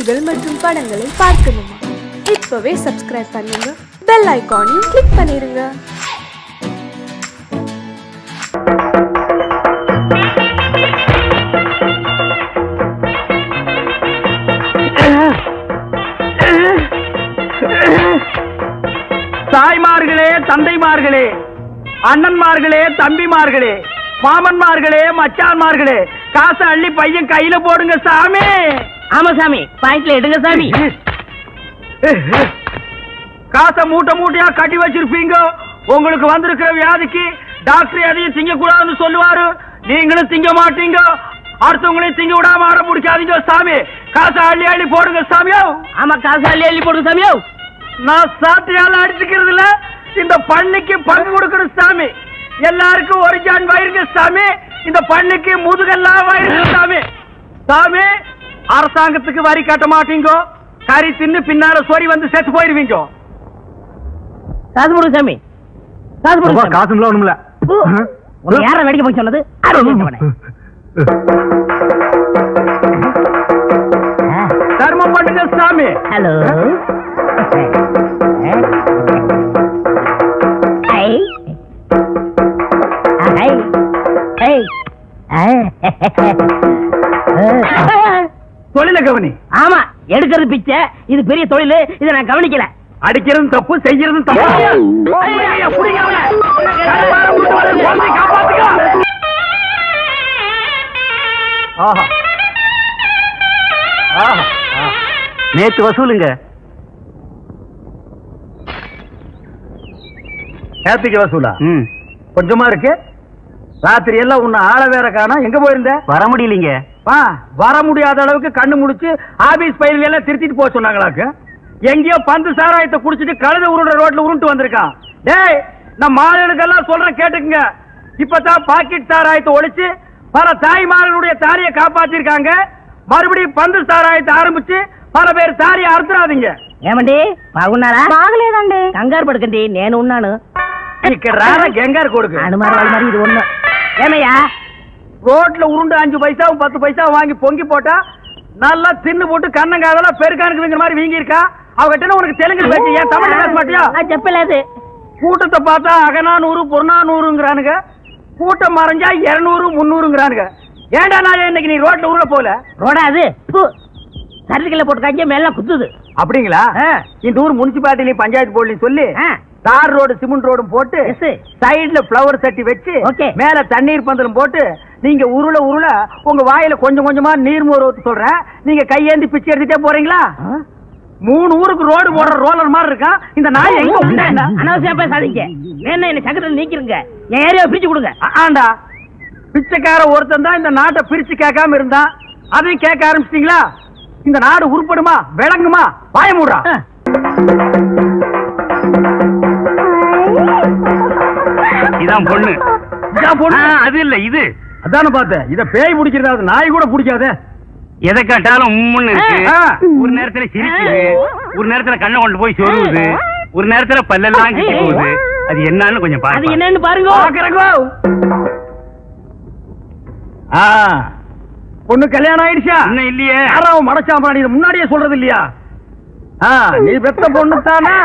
நிகழ்ச்சிகள் மற்றும் படங்களை பார்க்கணுமா? இப்பவே சப்ஸ்கிரைப் பண்ணுங்க, பெல் ஐகானையும் கிளிக் பண்ணிருங்க. தாய்மார்களே, தந்தைமார்களே, அண்ணன்மார்களே, தம்பிமார்களே, மாமன்மார்களே, மச்சான்மார்களே, காசை அள்ளி பையன் கையில போடுங்க சாமி. ஆமா சாமி, பாயிண்ட்ல எடுங்க சாமி. காசை மூட்டை மூட்டையா கட்டி வச்சிருப்பீங்க. உங்களுக்கு வந்திருக்கிற வியாதிக்கு டாக்டர் எதையும் திங்க கூடாதுன்னு சொல்லுவாரு. நீங்களும் திங்க மாட்டீங்க. அடுத்தவங்களையும் திங்க விடாம ஆட முடிக்காதீங்க சாமி. காசை அள்ளி அள்ளி போடுங்க சாமியோ. ஆமா, காசை அள்ளி அள்ளி போடுங்க சாமியோ. நான் சாட்டையால அடிச்சுக்கிறது இல்ல, இந்த பண்ணிக்கு பங்கு கொடுக்கணும் சாமி. எல்லாருக்கும் ஒரு ஜான் வயிறுங்க சாமி. இந்த பண்ணிக்கு முதுகெல்லாம் வயிறுங்க சாமி. சாமி, அரசாங்கத்துக்கு வரி கட்ட மாட்டீங்க. கறி தின்னு பின்னால சொறி வந்து செத்து போயிருவீங்க. காசு போடுங்க சாமி, காசு போடுங்க. காசுங்களா ஒண்ணுமில்ல. யார வேடிக்கை போய் சொன்னது? தர்மம் பண்ணுங்க சாமி. ஹலோ, தொழில கவனி. ஆமா, எடுக்கிறது பிச்சை. இது பெரிய தொழில். இதை நான் கவனிக்கல. அடிக்கிறதும் தப்பு, செய்யறதும் தப்பு. நேத்து வசூலுங்க. நேத்துக்கு வசூலா? கொஞ்சமா இருக்கு. ராத்திரி எல்லாம் உன்னை ஆள வேற காணோம். எங்க போயிருந்த? வர முடியலீங்க. வர முடியாத அளவுக்கு கண்ணு முடிச்சு ஆபீஸ் பைல் எல்லாம் திருத்திட்டு போக சொன்னாங்களாக்கு. எங்கேயோ பந்து சாராயத்தை குடிச்சிட்டு கழுத உருண்ட ரோட்ல உருண்டு வந்திருக்கான். டேய், நம்ம மாடுகளுக்கெல்லாம் சொல்றேன் கேட்டுக்குங்க. இப்பதான் பாக்கெட் சாராயத்தை ஒழிச்சு பல தாய்மார்களுடைய தாலியை காப்பாத்திருக்காங்க. மறுபடியும் பந்து சாராயத்தை ஆரம்பிச்சு பல பேர் தாலியை அறுத்துறாதீங்க. ఏమండి బాగున్నారా? బాగలేదండి. కంగారు పడకండి, నేను ఉన్నాను. ఇక్కడ రారా గంగారు కొడుకు. అనుమానాలు మరి ఇది ఉన్న ఏమయ్యా? ரோட்ல உருண்டு 5 பைசாவும் 10 பைசாவும் வாங்கி பொங்கி போட்டா நல்லா தின்னு போட்டு கண்ணங்காதெல்லாம் பெருக்கானுக்குங்கிற மாதிரி வீங்கி இருக்கா. அவகிட்ட உனக்கு தெலுங்கு பேச்சு, ஏன் தமிழ் பேச மாட்டியா? நான் చెప్పలేదు. கூட்டத்தை பார்த்தா அகநானூறு புறநானூறுங்கிறானுங்க. கூட்டம் மறைஞ்சா 200 300ங்கிறானுங்க. ஏண்டா நான் இன்னைக்கு நீ ரோட்ல உருள போல? ரோடா அது? சரத்துக்குள்ள போட்டு காய்ச்ச மேல குத்துது. அப்படிங்களா? இந்த ஊர் முனிசிபாலிட்டிலையும் பஞ்சாயத்து போர்டுலையும் சொல்லி ஆ. தார் ரோடு சிமெண்ட் ரோடும் போட்டு சைடுல பிளவர் தட்டி வச்சு மேல தண்ணீர் பந்தலும் போட்டு நீங்க உருள உருள உங்க வாயில கொஞ்சம் கொஞ்சமா நீர் மோர் ஊத்து சொல்றேன். நீங்க கையேந்தி பிச்சை எடுத்துட்டே போறீங்களா? 3 ஊருக்கு ரோடு போடுற ரோலர் மாதிரி இருக்கா இந்த நாய். எங்க உண்டா? அனாவசியம் பேசாதீங்க. என்ன சக்கரத்தில் நீக்கிருங்க. என் ஏரியா பிரிச்சு கொடுங்க. ஆண்டா, பிச்சைக்கார ஒருத்தன் தான் இந்த நாட்டை பிரிச்சு கேட்காம இருந்தான். அதையும் கேட்க ஆரம்பிச்சிட்டீங்களா? இந்த நாடு உருப்படுமா விளங்குமா? வாய மூடுறா. இதான் பொண்ணு. இதான் பொண்ணு? அது இல்ல, இது. அதான பார்த்தேன். இத பேய் பிடிக்கிறது, நாய் கூட பிடிக்காத. எதை கேட்டாலும் உம்முன்னு இருக்கு. ஒரு நேரத்துல சிரிக்குது, ஒரு நேரத்துல கண்ணை கொண்டு போய் சொருவுது, ஒரு நேரத்துல பல்லெல்லாம் கிட்டி போகுது. அது என்னன்னு கொஞ்சம் பாருங்க. அது என்னன்னு பாருங்க. பொண்ணு கல்யாணம் ஆயிடுச்சா? இன்னும் இல்லையே. யாராவது மடச்சாம்பா, நீ முன்னாடியே சொல்றது இல்லையா? நீ பெத்த பொண்ணு தானே?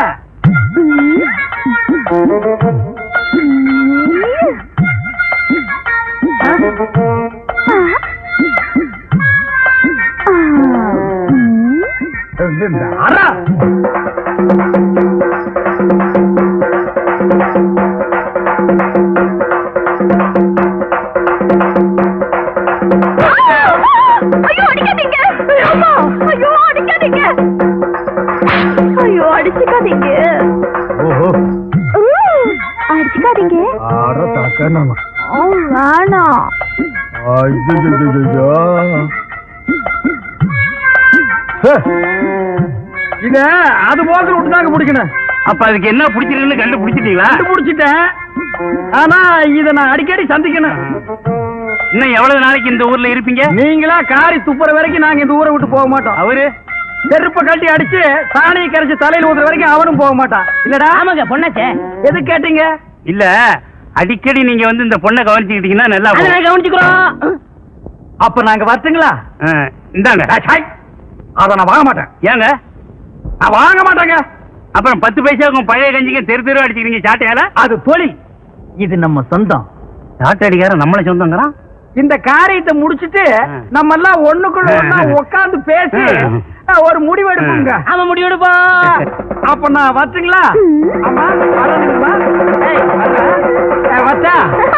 இத அது போக விட்டுதாங்க பிடிக்கணும். அப்ப அதுக்கு என்ன பிடிச்சிருக்குன்னு கண்டுபிடிச்சிட்டீங்களா? கண்டுபிடிச்சிட்டேன். ஆனா இத நான் அடிக்கடி சந்திக்கணும். இன்னும் எவ்வளவு நாளைக்கு இந்த ஊர்ல இருப்பீங்க? நீங்களா காரி துப்புற வரைக்கும் நாங்க இந்த ஊரை விட்டு போக மாட்டோம். அவரு செருப்ப கட்டி அடிச்சு சாணியை கரைச்சு தலையில ஊத்துற வரைக்கும் அவனும் போக மாட்டான். இல்லடா? ஆமாங்க, பொண்ணாச்சே. எது கேட்டீங்க? இல்ல, அடிக்கடி நீங்க வந்து இந்த பொண்ணை கவனிச்சுக்கிட்டீங்கன்னா நல்லா கவனிச்சுக்கிறோம். அப்ப நாங்க வரட்டுங்களா? இந்தாங்க. அத நான் வாங்க மாட்டேன். ஏங்க நான் வாங்க மாட்டேங்க. அப்புறம் 10 பைசாவுக்கும் பழைய கஞ்சிக்கு தெரு அடிச்சுக்கிறீங்க சாட்டையால? அது தொழில், இது நம்ம சொந்தம். சாட்டை அடிக்கார நம்மள சொந்தங்கிறான். இந்த காரியத்தை முடிச்சிட்டு நம்ம எல்லாம் ஒண்ணுக்குள்ள ஒண்ணா உட்கார்ந்து பேசி ஒரு முடிவு எடுப்போங்க. அவன் முடிவு எடுப்பா. அப்ப நான் வரட்டுங்களா? ஆமா வரணுங்களா? வச்சா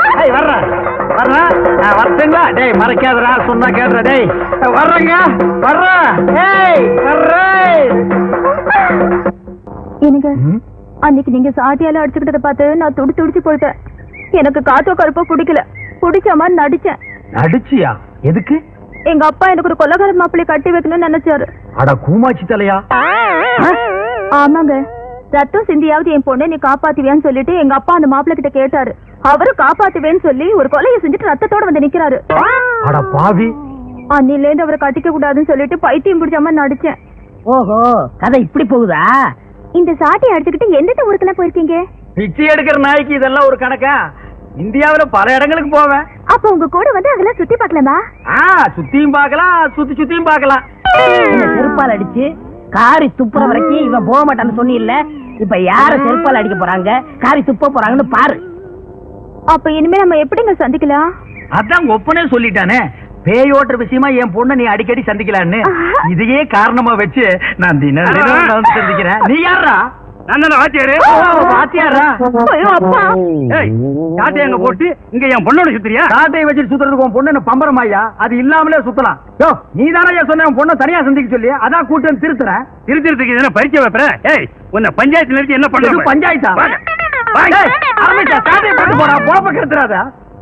வரட்டுங்களா? டேய் மறைக்காதரா, சொன்னா கேடுற. டேய் வர்றேங்க, வர்றேன். எனக்கு அன்னைக்கு நீங்க சாட்டியால அடிச்சுக்கிட்டத பார்த்து நான் துடிச்சு போயிட்டேன். எனக்கு காத்தோ கருப்போ பிடிக்கல. பிடிச்ச மாதிரி நடிச்சேன். நடிச்சியா? எதுக்கு? எங்க அப்பா எனக்கு ஒரு கொலகார மாப்பிள்ளை கட்டி வைக்கணும்னு நினைச்சாரு. அட கூமாச்சி தலையா. ஆமாங்க, ரத்தம் சிந்தியாவது என் பொண்ணை நீ காப்பாத்துவியான்னு சொல்லிட்டு எங்க அப்பா அந்த மாப்பிள்ளை கிட்ட கேட்டாரு. அவரு காப்பாத்துவேன்னு சொல்லி ஒரு கொலையை செஞ்சுட்டு ரத்தத்தோட வந்து நிக்கிறாரு. அட பாவி. அன்னில இருந்து அவரை கட்டிக்க கூடாதுன்னு சொல்லிட்டு பைத்தியம் பிடிச்ச மாதிரி நடிச்சேன். ஓஹோ, கதை இப்படி போகுதா? இந்த சாட்டியை அடிச்சுக்கிட்டு எந்தெந்த ஊருக்குலாம் போயிருக்கீங்க? பிச்சை எடுக்கிற நாய்க்கு இதெல்லாம் ஒரு கணக்கா? இந்தியாவுல பல இடங்களுக்கு போவேன். அப்ப உங்க கூட வந்து அதெல்லாம் சுத்தி பாக்கலாமா? சுத்தியும் பாக்கலாம், சுத்தியும் பாக்கலாம். செருப்பால் அடிச்சு காரி துப்புற வரைக்கும் இவன் போக மாட்டான்னு சொன்னி இல்ல. இப்ப யார செருப்பால் அடிக்க போறாங்க, காரி துப்ப போறாங்கன்னு பாரு. அப்ப இனிமே நம்ம எப்படிங்க சந்திக்கலாம்? அதான் ஒப்பனே சொல்லிட்டானே, பேயோட்டுற விஷயமா என் பொண்ணை நீ அடிக்கடி சந்திக்கலான்னு. இதையே காரணமா வச்சு நான் தினம் சந்திக்கிறேன். நீ யாரா? நான் வாத்தியாரு. வாத்தியாரா? சாட்டை அங்க போட்டு இங்க என் பொண்ணோட சுத்துறியா? சாட்டையை வச்சுட்டு சுத்துறதுக்கு உன் பொண்ணு பம்பரமாயா? அது இல்லாமலே சுத்தலாம். நீ தானே சொன்ன உன் பொண்ணை தனியா சந்திக்க சொல்லி, அதான் கூட்டம் திருத்துறேன். திருத்திறதுக்கு என்ன பரிச்சை வைப்பறேன்? ஏய், உன்னை பஞ்சாயத்துல நிறுத்தி என்ன பண்ற? பஞ்சாயத்தா? சாட்டையை போட்டு போறா, போப்ப கெடுத்துறாத.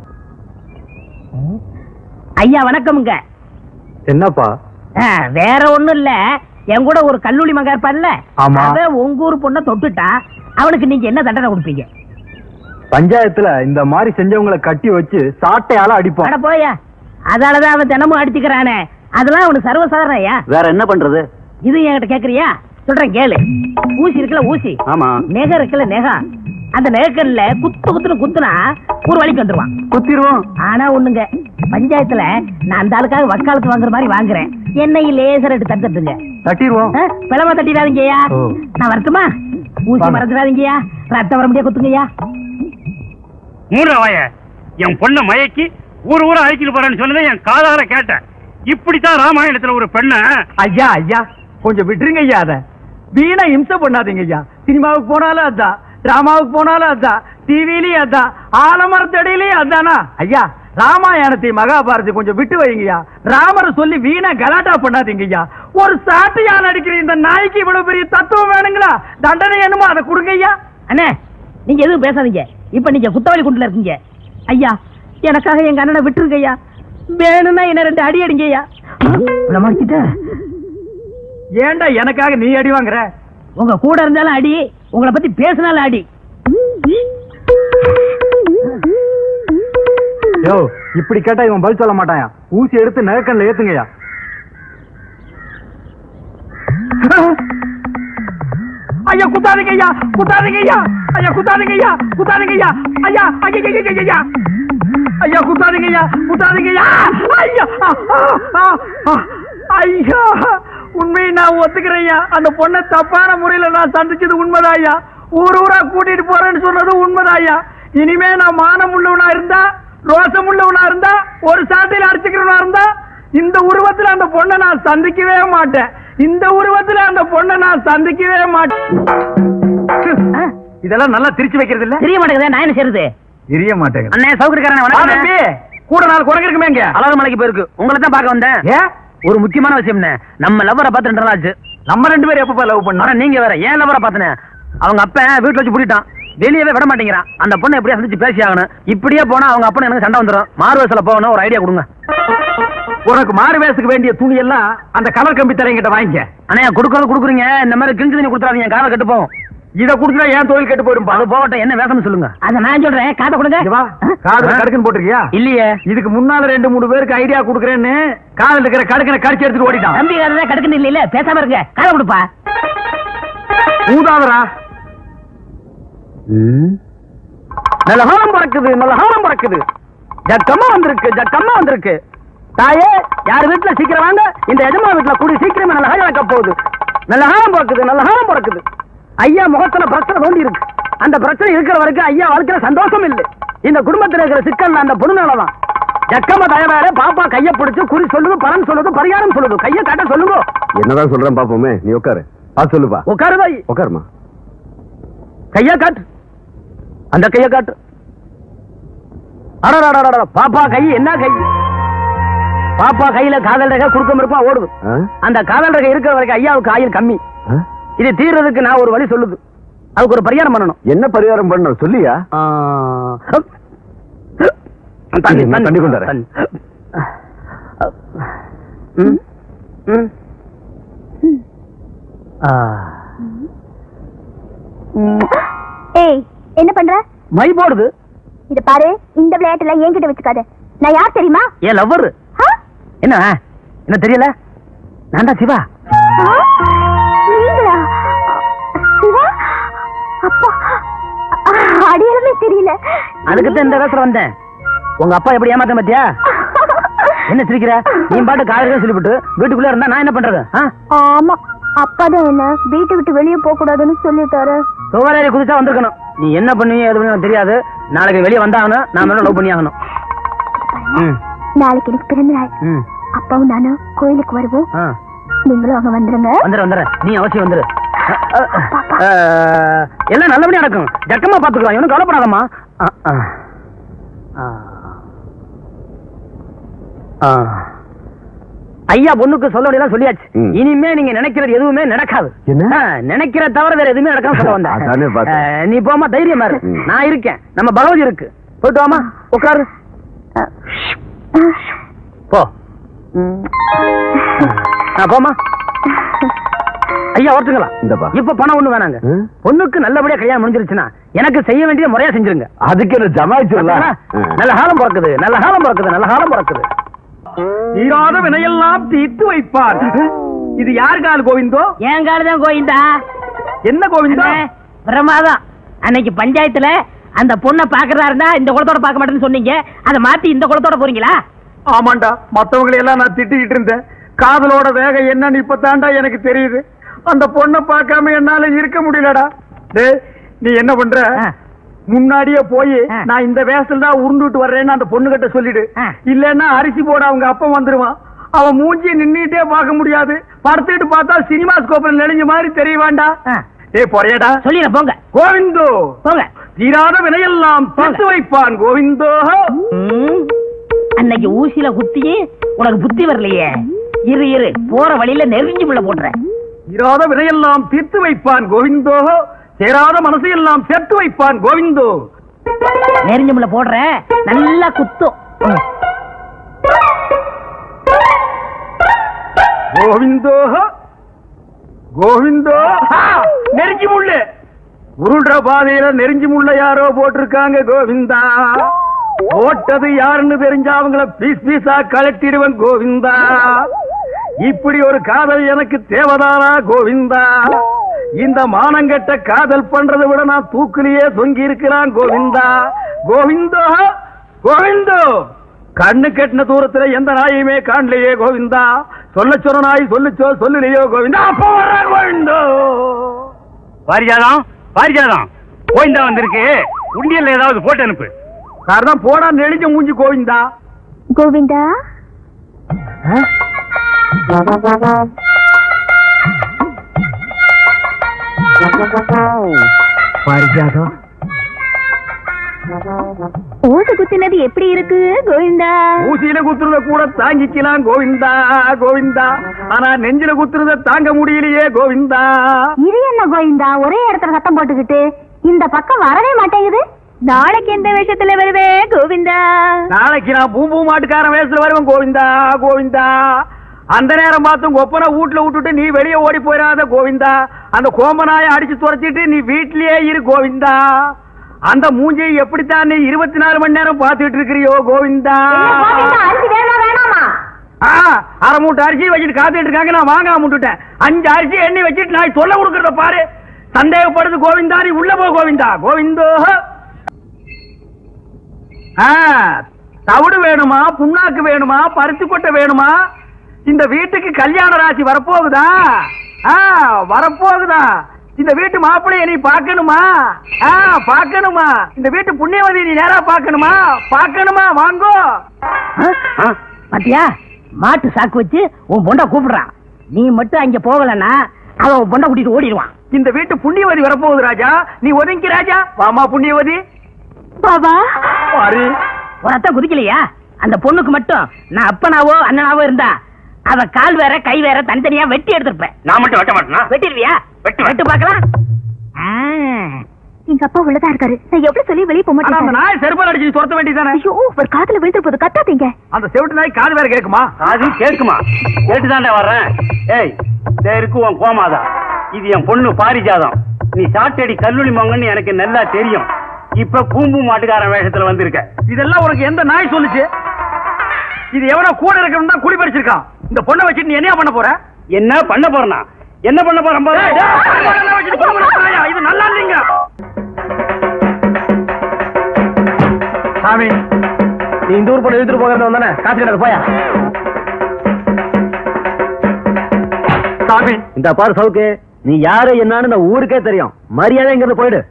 ஐயா வணக்கம்ங்க. என்னப்பா? வேற ஒண்ணும் இல்ல, என் கூட ஒரு கல்லூரி மகா இருப்பான்ல, அவன் உங்க ஊர் பொண்ணை தொட்டுட்டா, அவனுக்கு நீங்க என்ன தண்டனை கொடுப்பீங்க? பஞ்சாயத்துல இந்த மாதிரி செஞ்சவங்களை கட்டி வச்சு சாட்டையால அடிப்போம். அட போயா, அதாலதான் அவன் தினமும் அடிச்சுக்கிறானே. அதெல்லாம் அவனுக்கு சர்வசாதாரணயா? வேற என்ன பண்றது? இது என்கிட்ட கேக்குறியா? சொல்றேன் கேளு. ஊசி இருக்குல்ல, ஊசி. ஆமா. நெகம் இருக்குல்ல, நெகம். அந்த நெகக்கல்ல குத்துனா ஒரு வழிக்கு வந்துருவான். குத்திடுவோம். ஆனா ஒண்ணுங்க, பஞ்சாயத்துல நான் அந்த ஆளுக்காக வக்காலத்து வாங்குற மாதிரி வாங்குறேன். என்னை லேசர் எடுத்து தட்டுங்க. தட்டிடுவோம். பிளவா தட்டிடாதீங்கய்யா. நான் வரட்டுமா? ஊசி மறந்துடாதீங்கய்யா. ரத்தம் வர முடியா குத்துங்கய்யா. மூணாவாய என் பொண்ணை மயக்கி ஊரா அழைச்சிட்டு போறேன்னு சொன்னதை என் காதால கேட்டேன். இப்படித்தான் ராமாயணத்துல ஒரு பெண்ண. ஐயா ஐயா கொஞ்சம் விட்டுருங்க ஐயா. அத வீணா இம்சை பண்ணாதீங்க ஐயா. சினிமாவுக்கு போனாலும் அதான், டிராமாவுக்கு போனாலும் அதான், டிவிலயும் அதான், ஆலமரத்தடியிலயும் அதானா ஐயா. ராமாயணத்தை மகாபாரதி கொஞ்சம் விட்டு வைங்கய்யா. ராமரை சொல்லி வீணா கலாட்டா பண்ணாதீங்க ஐயா. ஒரு சாட்டையால் அடிக்கிற இந்த நாய்க்கு இவ்வளவு பெரிய தத்துவம் வேணுங்களா? தண்டனை என்னமோ அதை கொடுங்க ஐயா. அண்ணே, நீங்க எதுவும் பேசாதீங்க. இப்ப நீங்க குத்தவாளி குண்டுல இருக்கீங்க. ஐயா, எனக்காக எங்க அண்ணனை விட்டுருங்க ஐயா. வேணும்னா என்ன 2 அடி அடிங்க ஐயா. ஏண்டா எனக்காக நீ அடி வாங்குற? உங்க கூட இருந்தாலும் அடி, உங்களை பத்தி பேசினாலும் அடி. யோ, இப்படி கேட்டா இவன் பதில் சொல்ல மாட்டாயா. ஊசி எடுத்து நகக்கண்ல ஏத்துங்கய்யா. ஐயா குத்தாதீங்க ஐயா, குத்தாதீங்க ஐயா. ஐயா குத்தாதீங்க ஐயா, குத்தாதீங்க ஐயா. ஐயா ஐயா ஐயா குத்தாதீங்க ஐயா, குத்தாதீங்க ஐயா. ஐயா ஐயா, உண்மையை நான் ஒத்துக்கிறேன் ஐயா. அந்த பொண்ணை தப்பான முறையில நான் சந்திச்சது உண்மைதான் ஐயா. ஊரா கூட்டிட்டு போறேன்னு சொன்னது உண்மைதான் ஐயா. இனிமே நான் மானம் உள்ளவனா இருந்தா, ரோசம் உள்ளவனா இருந்தா, ஒரு சாட்டையில அடிச்சுக்கிறவனா இருந்தா, இந்த உருவத்துல அந்த பொண்ணை நான் சந்திக்கவே மாட்டேன். இந்த உருவத்துல அந்த பொண்ணை நான் சந்திக்கவே மாட்டேன். இதெல்லாம் நல்லா திருச்சி வைக்கிறது இல்ல? தெரிய மாட்டேங்குது. நான் என்ன செய்யறது? தெரிய மாட்டேங்குது. அண்ணே சௌகரியக்காரனே, கூட 4 குரங்கு இருக்குமேங்க. அழகு மலைக்கு போயிருக்கு. உங்களை தான் பார்க்க வந்தேன். ஏன்? ஒரு முக்கியமான விஷயம். நம்ம லவ்வரை பார்த்து 2 நாள் ஆச்சு. நம்ம 2 பேரும் எப்ப லவ் பண்ணோம்? நீங்க வேற. ஏன் லவ்வரை பார்த்தனே? அவங்க அப்ப வீட்டுல வச்சு பூட்டிட்டான். வெளியவே விட மாட்டேங்கிறான். அந்த பொண்ணை எப்படியா சந்திச்சு பேசி ஆகணும். இப்படியே போனா அவங்க அப்பா எனக்கு சண்டை வந்துடும். மார்வேஸ்ல போகணும். ஒரு ஐடியா கொடுங்க. உனக்கு மார்வேஸுக்கு வேண்டிய துணி எல்லாம் அந்த கலர் கம்பி தரையங்கிட்ட வாங்கிக்க. அண்ணா கொடுக்குறீங்க. இந்த மாதிரி கிழிஞ்சு தண்ணி கொடுத்துறாதீங்க. காலை கட்டு போகும். இத குடுத்தா ஏன் தொழில் கெட்டு போயிடும். அது போகட்டும். என்ன வேகம்னு சொல்லுங்க. அத நான் சொல்றேன். காதை கொடுங்க. காதுல கடுக்குன்னு போட்டிருக்கியா? இல்லையே. இதுக்கு முன்னால 2-3 பேருக்கு ஐடியா குடுக்கறேன்னு காதுல இருக்கிற கடுக்கனை கடிச்சு எடுத்துட்டு ஓடிட்டான். தம்பி காதை கடுக்குன்னு இல்ல. பேசாம இருங்க. காதை கொடுப்பா. ஊதாதரா. நல்ல ஹாரம் பறக்குது, நல்ல ஹாரம் பறக்குது. ஜக்கம்மா வந்திருக்கு, ஜக்கம்மா வந்திருக்கு. தாயே, யார் வீட்டுல சீக்கிரம் வாங்க, இந்த எஜமா வீட்டுல கூடி சீக்கிரமா நல்ல காலம் நடக்க போகுது. நல்ல காலம் பிறக்குது, நல்ல காலம் பிறக்குது. ஐயா முகத்துல பிரச்சனை தோண்டி இருக்கு. அந்த பிரச்சனை இருக்கிற வரைக்கும் ஐயா வாழ்க்கையில சந்தோஷம் இல்லை. இந்த குடும்பத்தில் இருக்கிற சிக்கல் அந்த பொண்ணுனாலதான். ஜக்கம தயவார பாப்பா கைய பிடிச்சு குறி சொல்லுது, பலன் சொல்லுது, பரிகாரம் சொல்லுது. கைய காட்ட சொல்லுங்க. என்னதான் சொல்றேன் பாப்போமே, நீ உட்காரு. சொல்லுப்பா. உட்காரு தாய். உட்காருமா. கைய காட்டு, அந்த கைய காட்டு. அடடா, பாப்பா கை என்ன கை? பாப்பா கையில காதல் ரேகை குறுக்க மறுப்பா ஓடுது. அந்த காதல் ரேகை இருக்கிற வரைக்கும் ஐயாவுக்கு ஆயுள் கம்மி. இது தீர்றதுக்கு நான் ஒரு வழி சொல்லுது. அதுக்கு ஒரு பரிகாரம் பண்ணணும். என்ன பரிகாரம் பண்ணணும் சொல்லியா? தண்ணி கொண்டாரு. ஏய், என்ன பண்ற? மை போடுது. இத பாரு, இந்த விளையாட்டுல என்கிட்ட வச்சுக்காத. நான் யார் தெரியுமா? ஏன் லவ்வர்? என்ன என்ன தெரியல? நான் தான் சிவா. நீங்களா? சிவா? அப்பா, அடையாளமே தெரியல. அதுக்குதான் இந்த வேசல வந்தேன். உங்க அப்பா எப்படி ஏமாத்த மாட்டியா? என்ன சிரிக்கிற? நீ பாட்டு காதல் சொல்லிவிட்டு வீட்டுக்குள்ள இருந்தா நான் என்ன பண்றது? ஆமா, அப்பாதான் என்ன வீட்டை விட்டு வெளியே போக கூடாதுன்னு சொல்லிட்டாரு. சோவாரி குதிச்சா வந்திருக்கணும். நீ என்ன பண்ணுவீங்க எது பண்ணுவீங்க தெரியாது. நாளைக்கு வெளியே வந்தாகணும். நான் லவ் பண்ணி ஆகணும். நாளைக்கு எனக்கு பிறந்த நாள். அப்பாவும் நானும் கோயிலுக்கு வருவோம். நீங்களும் அங்க வந்துருங்க. வந்துடுறேன். நீ அவசியம் வந்துரு. எல்லாம் நல்லபடியா நடக்கும். ஜக்கமா பாத்துக்கலாம். இவனும் கவலைப்படாதம்மா. ஐயா பொண்ணுக்கு சொல்ல வேண்டியதான் சொல்லியாச்சு. இனிமே நீங்க நினைக்கிறது எதுவுமே நடக்காது. நினைக்கிற தவிர வேற எதுவுமே நடக்காம சொல்ல வந்தேன். நீ போமா, தைரியமா இரு. நான் இருக்கேன். நம்ம பகவதி இருக்கு. போயிட்டு வாமா, உட்காரு. போ. போமா. ஐயா ஓட்டுங்களா? இப்ப பணம் ஒண்ணு வேணாங்க. பொண்ணுக்கு நல்லபடியா கல்யாணம் முடிஞ்சிருச்சுன்னா எனக்கு செய்ய வேண்டிய முறையா செஞ்சிருங்க. அதுக்கு என்ன ஜமாயிச்சிடலாம். நல்ல காலம் பிறக்குது, நல்ல காலம் பிறக்குது, நல்ல காலம் பிறக்குது. தீராத வினையெல்லாம் தீர்த்து வைப்பார். இது யார் கால் கோவிந்தோ? என் கால் தான் கோவிந்தா. என்ன கோவிந்தா? பிரமாதம். அன்னைக்கு பஞ்சாயத்துல அந்த பொண்ணை பாக்குறதா இருந்தா இந்த குளத்தோட பார்க்க மாட்டேன்னு சொன்னீங்க. அதை மாத்தி இந்த குளத்தோட போறீங்களா? ஆமாண்டா, மத்தவங்களை எல்லாம் நான் திட்டிக்கிட்டு இருந்தேன். காதலோட வேகம் என்னன்னு இப்பதான்டா எனக்கு தெரியுது. அந்த பொண்ணை பார்க்காம என்னால இருக்க முடியலடா. டேய், நீ என்ன பண்ற? முன்னாடியே போய் நான் இந்த வேஷத்துல தான் உருண்டுட்டு வர்றேன்னு அந்த பொண்ணு கிட்ட சொல்லிடு. இல்லன்னா அரிசி போட அவங்க அப்பா வந்துருவான். அவன் மூஞ்சி நின்னுட்டே பார்க்க முடியாது. படுத்துட்டு பார்த்தா சினிமா ஸ்கோப்ல நெளிஞ்ச மாதிரி தெரிய வேண்டாம். ஏய் பொறையடா, சொல்லிட போங்க. கோவிந்தோ போங்க. தீராத வினையெல்லாம் தீர்த்து வைப்பான் கோவிந்தோ. அன்னைக்கு ஊசியில குத்தியே உனக்கு புத்தி வரலையே. இரு போற வழியில நெருங்கி முள்ள போட்டுறேன். தீராத வினையெல்லாம் தீர்த்து வைப்பான் கோவிந்தோ. சேராத மனசையெல்லாம் சேர்த்து வைப்பான் கோவிந்தோ. நெருங்கி முள்ள போடுறேன், நல்லா குத்தும். கோவிந்தோ கோவிந்தோ. நெருங்கி முள்ளு உருள்ற பாதையில நெருங்கி முள்ள யாரோ போட்டிருக்காங்க கோவிந்தா. போட்டது யாருன்னு தெரிஞ்சா அவங்கள பீஸ் பீஸா கலட்டிடுவன் கோவிந்தா. இப்படி ஒரு காதல் எனக்கு தேவதானா கோவிந்தா? இந்த மானங்கட்ட காதல் பண்றதை விட நான் தூக்கிலேயே தொங்கி இருக்கிறான் கோவிந்தா. கோவிந்தோ கோவிந்தோ. கண்ணு கட்டின தூரத்துல எந்த நாயுமே காணலையே கோவிந்தா. சொல்ல சொன்ன நாய் சொல்லுச்சோ சொல்லலையோ கோவிந்தா. அப்ப வர்ற கோவிந்தோ. பாரிஜாதம் பாரிஜாதம் கோவிந்தா வந்திருக்கு. உண்டியல்ல ஏதாவது போட்டு அனுப்பு. காரணம் போடா நெளிஞ்ச மூஞ்சி கோவிந்தா. கோவிந்தா பாரிஜாதம், ஊசி குத்தினது எப்படி இருக்கு கோவிந்தா? ஊசியில குத்துறத கூட தாங்கிக்கலாம் கோவிந்தா கோவிந்தா. ஆனா நெஞ்சில குத்துறத தாங்க முடியலையே கோவிந்தா. இது என்ன கோவிந்தா, ஒரே இடத்துல சத்தம் போட்டுக்கிட்டு இந்த பக்கம் வரவே மாட்டேங்குது. நாளைக்கு எந்த வேஷத்துல வருவே கோவிந்தா? நாளைக்கு நான் பூம்பூ மாட்டுக்காரன் வேஷத்துல வருவேன் கோவிந்தா கோவிந்தா. அந்த நேரம் பார்த்து கொப்பனை வீட்டுல விட்டுட்டு நீ வெளியே ஓடி போயிடாத கோவிந்தா. அந்த கோம்பனாய அடிச்சு துரைச்சிட்டு நீ வீட்லயே இரு கோவிந்தா. அந்த மூஞ்சியை எப்படித்தான் நீ 24 மணி நேரம் பார்த்துட்டு இருக்கிறியோ கோவிந்தா. அரை மூட்டை அரிசி வச்சுட்டு காத்துட்டு இருக்காங்க. நான் வாங்க முட்டுட்டேன். 5 அரிசி எண்ணி வச்சுட்டு நான் சொல்ல கொடுக்கறத பாரு. சந்தேகப்படுது கோவிந்தா. நீ உள்ள போ கோவிந்தா. கோவிந்தோ. தவிடு வேணுமா, புண்ணாக்கு வேணுமா, பருத்தி கொட்டை வேணுமா? இந்த வீட்டுக்கு கல்யாண ராசி வரப்போகுதா? வரப்போகுதா? இந்த வீட்டு மாப்பிள்ளைய நீ பாக்கணுமா? பாக்கணுமா? இந்த வீட்டு புண்ணியவதி நீ நேரா பாக்கணுமா? பாக்கணுமா? வாங்கோ. பாத்தியா, மாட்டு சாக்கு வச்சு உன் பொண்ட கூப்பிடுறான். நீ மட்டும் அங்க போகலன்னா அவன் உன் பொண்ட கூட்டிட்டு ஓடிடுவான். இந்த வீட்டு புண்ணியவதி வரப்போகுது ராஜா, நீ ஒதுங்கி ராஜா. வாமா புண்ணியவதி. பாபா பாரு, உனத்தான் குதிக்கலையா? அந்த பொண்ணுக்கு மட்டும் நான் அப்பனாவோ அண்ணனாவோ இருந்தா அவ கால் வேற கை வேற தனித்தனியா வெட்டி எடுத்திருப்பேன். நான் மட்டும் வெட்ட மாட்டேனா? வெட்டிடுவியா? வெட்டு பாக்கலாம். எங்க அப்பா உள்ளதா இருக்காரு. நான் எவ்வளவு சொல்லி வெளியே போக அந்த மாட்டேன். நாய் செருப்பால் அடிச்சு துரத்த வேண்டியதானே? ஐயோ, ஒரு காதுல விழுந்து போது, கத்தாதீங்க. அந்த செவிட்டு நாய் காது வேற கேட்குமா? அது கேட்குமா? கேட்டுதான்டா வர்றேன். ஏய், இருக்கு உன் கோமாதா. இது என் பொண்ணு பாரிஜாதம். நீ சாட்டடி கல்லூரி மங்கன்னு எனக்கு நல்லா தெரியும். இப்ப பூம்பு மாட்டுக்காரன் வேஷத்துல வந்திருக்க. இதெல்லாம் உனக்கு எந்த நாய் சொல்லுச்சு? இது எவனோ கூட இருக்கணும் தான் குடி பறிச்சிருக்கான். இந்த பொண்ணை வச்சுட்டு நீ என்ன பண்ண போற? என்ன பண்ண போறனா? என்ன பண்ண போறேன்? இது நல்லா இல்லைங்க சாமி. நீ இந்த ஊர் பொண்ணு எடுத்துட்டு போகிறது வந்தானே, காசு கிடையாது போயா. சாமி, இந்த பாரு சவுக்கு, நீ யாரு என்னன்னு இந்த ஊருக்கே தெரியும். மரியாதை இங்கிருந்து போயிடு.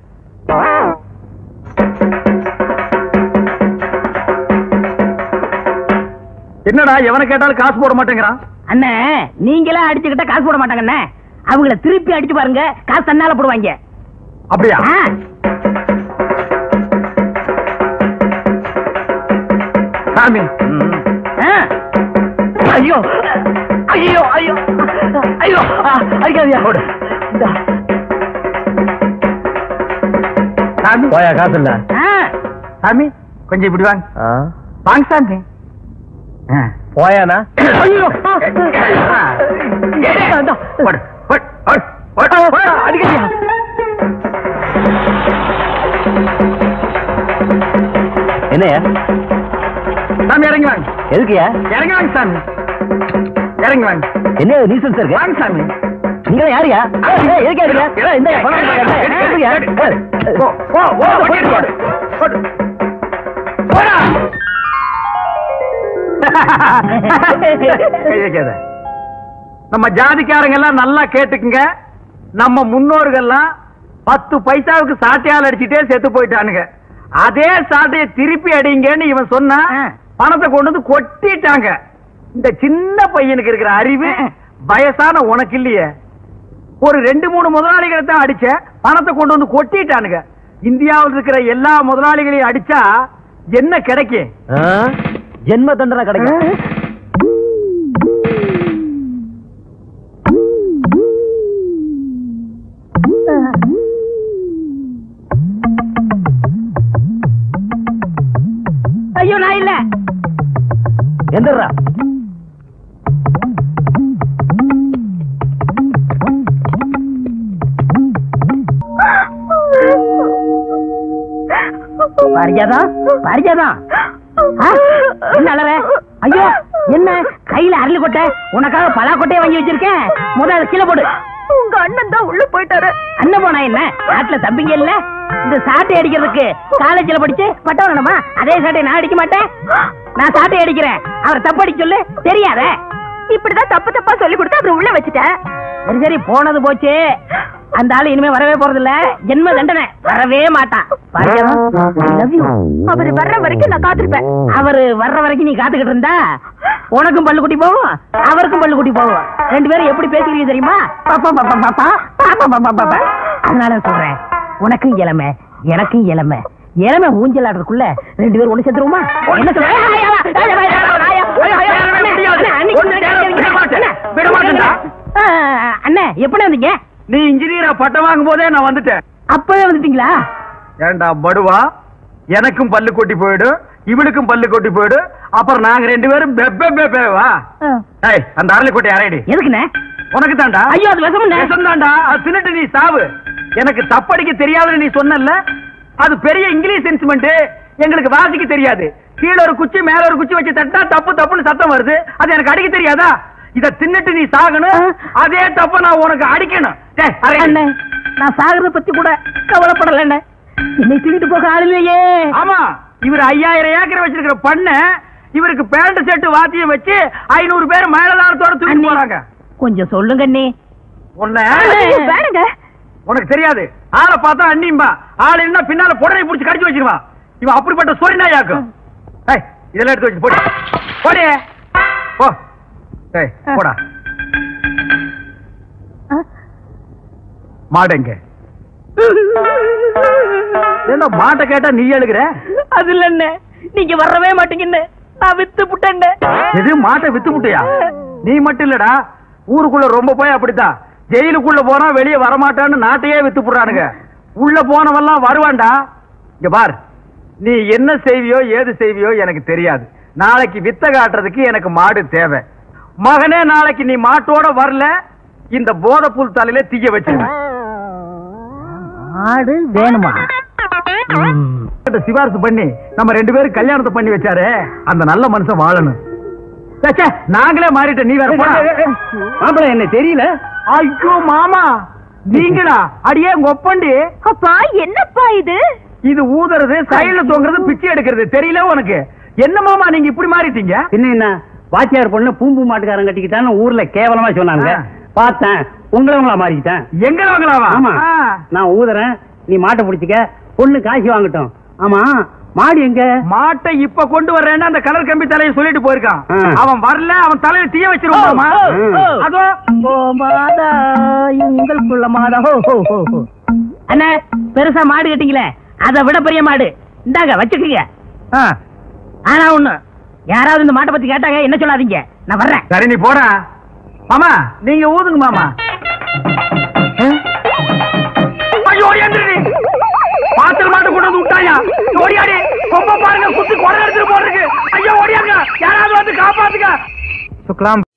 என்னடா எவனை கேட்டாலும் காசு போட மாட்டேங்கிறான்? அண்ணே, நீங்களே அடிச்சுக்கிட்டா காசு போட மாட்டாங்க அண்ணே. அவங்கள திருப்பி அடிச்சு பாருங்க, காசு தன்னால போடுவாங்க. அப்படியா? சாமி. ஐயோ ஐயோ ஐயோ ஐயோ, அடிக்காதியா. சாமி போயா, காசு இல்ல. சாமி, கொஞ்சம் இப்படி வாங்க. வாங்க சாமி. போயானா? ஐயோ, அடிக்கடியா. என்னையா சாமி இறங்கி வாங்க. எதுக்குயா? இறங்கி வாங்க சாமி, இறங்கி வாங்க. என்ன நீசன்ஸ் இருக்கு? வாங்க சாமி. நீங்க யாரியா? எதுக்கா இந்த நம்ம ஜாதிக்காரங்க எல்லாம் நல்லா கேட்டுக்குங்க. நம்ம முன்னோர்கள்லாம் 10 பைசாவுக்கு சாட்டையால் அடிச்சுட்டே செத்து போயிட்டானுங்க. அதே சாட்டையை திருப்பி அடிங்கன்னு இவன் சொன்னா பணத்தை கொண்டு வந்து கொட்டிட்டாங்க. இந்த சின்ன பையனுக்கு இருக்கிற அறிவு வயசான உனக்கு இல்லையே. ஒரு 2-3 முதலாளிகளை தான் அடிச்ச, பணத்தை கொண்டு வந்து கொட்டிட்டானுங்க. இந்தியாவில் இருக்கிற எல்லா முதலாளிகளையும் அடிச்சா என்ன கிடைக்கும்? ஜென்ம தண்டனை கிடைக்கும். ஐயோ, நான் இல்ல. எந்திரா. பாரிஜாதா, பாரிஜாதா, என்ன அலற? ஐயோ, என்ன கையில அரளி கொட்டை? உனக்காக பலா கொட்டையை வாங்கி வச்சிருக்கேன். முதல்ல கீழே போடு. உங்க அண்ணன் தான் உள்ள போயிட்டாரு. அண்ணன் போனா என்ன? நாட்டுல தம்பிங்க இல்ல? இந்த சாட்டை அடிக்கிறதுக்கு காலேஜ்ல படிச்சு பட்டம் வேணுமா? அதே சாட்டை நான் அடிக்க மாட்டேன். நான் சாட்டை அடிக்கிறேன், அவர் தப்பு அடிக்க சொல்லு. தெரியாத? இப்படிதான் தப்பு தப்பா சொல்லி கொடுத்து அப்புறம் உள்ள வச்சுட்டேன். சரி சரி, போனது போச்சு. அந்த ஆளு இனிமே வரவே போறது இல்ல. ஜென்ம தண்டனை, வரவே மாட்டான். அவரு வர்ற வரைக்கும் நான் காத்திருப்பேன். அவரு வர்ற வரைக்கும் நீ காத்துக்கிட்டு இருந்தா உனக்கும் பல்லு குட்டி போகும், அவருக்கும் பல்லு குட்டி போகும். 2 பேரும் எப்படி பேசுறீங்க தெரியுமா? அதனால சொல்றேன், உனக்கும் இளமை எனக்கும் இளமை. இளமை ஊஞ்சல் ஆடுறதுக்குள்ள 2 பேரும் ஒண்ணு சேர்த்துருவோமா? என்ன சொல்ற? அண்ணே, எப்படி வந்தீங்க? நீ இன்ஜினியரா பட்டம் வாங்கும் போதே நான் வந்துட்டேன். அப்பவே வந்துட்டீங்களா? ஏண்டா படுவா, எனக்கும் பல்லு கொட்டி போயிடும், இவனுக்கும் பல்லு கொட்டி போயிடும். அப்புறம் நாங்க 2 பேரும் பெப்பேவா? அந்த அரளி கொட்டை அரைடி. எதுக்குண்ணே? உனக்கு தாண்டா. ஐயோ, அது விஷம் தாண்டா. அது தின்னுட்டு நீ சாவு. எனக்கு தப்படிக்க தெரியாதுன்னு நீ சொன்னல, அது பெரிய இங்கிலீஷ் இன்ஸ்ட்ருமெண்ட். எங்களுக்கு வாசிக்க தெரியாது. கீழே ஒரு குச்சி மேல ஒரு குச்சி வச்சு தட்டா தப்பு தப்புன்னு சத்தம் வருது. அது எனக்கு அடிக்க தெரியாதா? இத தின்னுட்டு நீ சாகணும். அதே தப்ப நான் உனக்கு அடிக்கணும். நான் சாகுறத பத்தி கூட கவலைப்படல. என்னை தூக்கிட்டு போக ஆள் இல்லையே. ஆமா, இவர் 5000 ஏக்கர் வச்சிருக்கிற பண்ண இவருக்கு பேண்ட் செட்டு வாத்தியம் வச்சு 500 பேர் மேலதாரத்தோட தூக்கி போறாங்க. கொஞ்சம் சொல்லுங்க அண்ணி. வேணுங்க. உனக்கு தெரியாது. ஆளை பார்த்தா அண்ணிம்பா, ஆள் என்ன பின்னால புடனை புடிச்சு கடிச்சு வச்சிருவா. இவன் அப்படிப்பட்ட சொரிநாயாக்கும். இதெல்லாம் எடுத்து வச்சு போடு போடு போ. போடா. மாடங்க என்ன மாட்டை கேட்டா நீ எழுகிற? அது இல்ல, நீங்க வரவே மாட்டீங்கன்னு நான் வித்து புட்டேன். எது மாட்டை வித்து புட்டியா? நீ மட்டும் இல்லடா, ஊருக்குள்ள ரொம்ப போய் அப்படித்தான். ஜெயிலுக்குள்ள போனா வெளியே வரமாட்டான்னு நாட்டையே வித்து புடுறானுங்க. உள்ள போனவெல்லாம் வருவான்டா. இங்க பார், நீ என்ன செய்வியோ ஏது செய்வியோ எனக்கு தெரியாது. நாளைக்கு வித்த காட்டுறதுக்கு எனக்கு மாடு தேவை. மகனே, நாளைக்கு நீ மாட்டோட வரல, இந்த போதைப்புல் தலையில தீய வச்சு மாடு வேணுமா? சிபாரிசு பண்ணி நம்ம 2 பேரும் கல்யாணத்தை பண்ணி வச்சாரு. அந்த நல்ல மனுஷன் வாழணும். நாங்களே மாறிட்ட, நீ வேற மாப்பிள என்ன தெரியல? ஐயோ மாமா, நீங்களா? அடியே ஒப்பண்டி. அப்பா என்னப்பா இது? இது ஊதுறது, சைடுல தொங்குறது, பிச்சை எடுக்கிறது தெரியல உனக்கு? என்ன மாமா நீங்க இப்படி மாறிட்டீங்க? என்ன வாத்தியார் பொண்ணு பூம்பு மாட்டுக்காரன் கட்டிக்கிட்டான்னு ஊர்ல கேவலமா சொன்னாங்க. பார்த்தேன், உங்களவங்களா மாறிக்கிட்டேன். எங்களவங்களாவா? ஆமா, நான் ஊதுறேன், நீ மாட்டை பிடிச்சிக்க, பொண்ணு காசு வாங்கட்டும். ஆமா, மாடு எங்க? மாட்டை இப்ப கொண்டு வர்றேன்னு அந்த கலர் கம்பி தலையை சொல்லிட்டு போயிருக்கான். அவன் வரல, அவன் தலையில தீய வச்சிருவாமா? அதோ உங்களுக்குள்ள மாதா. அண்ணா, பெருசா மாடு கட்டிங்களே, அதை விட பெரிய மாடு இந்தாங்க வச்சுக்கீங்க. ஆனா ஒண்ணு, யாராவது இந்த மாட்டை பத்தி கேட்டாங்க என்ன சொல்லாதீங்க, நான் வர்றேன். சரி, நீ போற மாமா. நீங்க ஊதுங்க மாமா. பாத்திர மாட்டு கொண்டு வந்து விட்டாயா? ஓடியாடி கொம்ப பாருங்க, குத்து கொடை எடுத்துட்டு போறதுக்கு. ஐயோ ஓடியாங்க, யாராவது வந்து காப்பாத்துங்க. சுக்லாம்